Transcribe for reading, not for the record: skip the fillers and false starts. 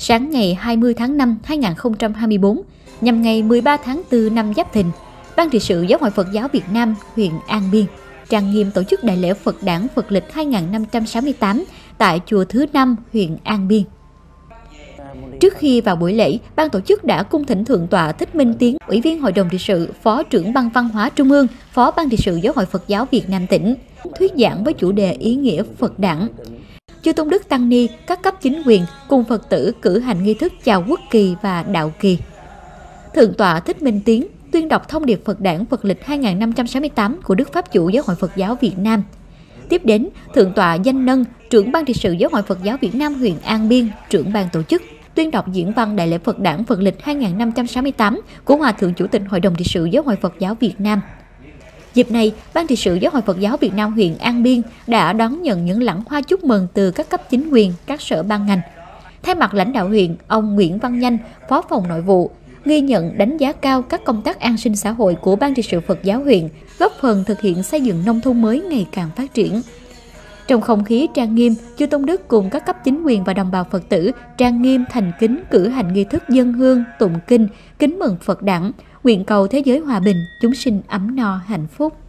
Sáng ngày 20 tháng 5 2024, nhằm ngày 13 tháng 4 năm Giáp Thìn, Ban trị sự Giáo hội Phật giáo Việt Nam huyện An Biên trang nghiêm tổ chức Đại lễ Phật đản Phật lịch 2568 tại chùa Thứ Năm, huyện An Biên. Trước khi vào buổi lễ, ban tổ chức đã cung thỉnh Thượng tọa Thích Minh Tiến, Ủy viên Hội đồng trị sự, Phó trưởng Ban Văn hóa Trung ương, Phó Ban trị sự Giáo hội Phật giáo Việt Nam tỉnh, thuyết giảng với chủ đề ý nghĩa Phật đản. Chư Tôn Đức Tăng Ni, các cấp chính quyền cùng Phật tử cử hành nghi thức chào quốc kỳ và đạo kỳ. Thượng tọa Thích Minh Tiến tuyên đọc thông điệp Phật đản Phật lịch 2568 của Đức Pháp chủ Giáo hội Phật giáo Việt Nam. Tiếp đến, Thượng tọa Danh Nân, trưởng Ban trị sự Giáo hội Phật giáo Việt Nam huyện An Biên, trưởng ban tổ chức, tuyên đọc diễn văn Đại lễ Phật đản Phật lịch 2568 của Hòa thượng Chủ tịch Hội đồng trị sự Giáo hội Phật giáo Việt Nam. Dịp này, Ban trị sự Giáo hội Phật giáo Việt Nam huyện An Biên đã đón nhận những lẵng hoa chúc mừng từ các cấp chính quyền, các sở ban ngành. Thay mặt lãnh đạo huyện, ông Nguyễn Văn Nhanh, Phó phòng Nội vụ, ghi nhận đánh giá cao các công tác an sinh xã hội của Ban trị sự Phật giáo huyện, góp phần thực hiện xây dựng nông thôn mới ngày càng phát triển. Trong không khí trang nghiêm, chư Tôn Đức cùng các cấp chính quyền và đồng bào Phật tử trang nghiêm thành kính cử hành nghi thức dâng hương, tụng kinh, kính mừng Phật đản, nguyện cầu thế giới hòa bình, chúng sinh ấm no hạnh phúc.